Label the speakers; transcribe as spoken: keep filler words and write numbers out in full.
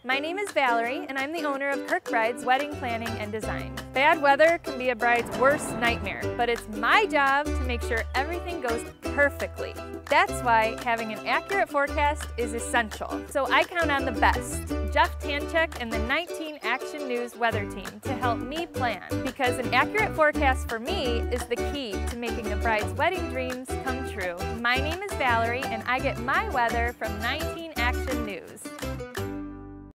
Speaker 1: My name is Valerie, and I'm the owner of Kirk Bride's Wedding Planning and Design. Bad weather can be a bride's worst nightmare, but it's my job to make sure everything goes perfectly. That's why having an accurate forecast is essential. So I count on the best, Jeff Tanchek and the nineteen Action News weather team, to help me plan. Because an accurate forecast for me is the key to making a bride's wedding dreams come true. My name is Valerie, and I get my weather from nineteen Action News.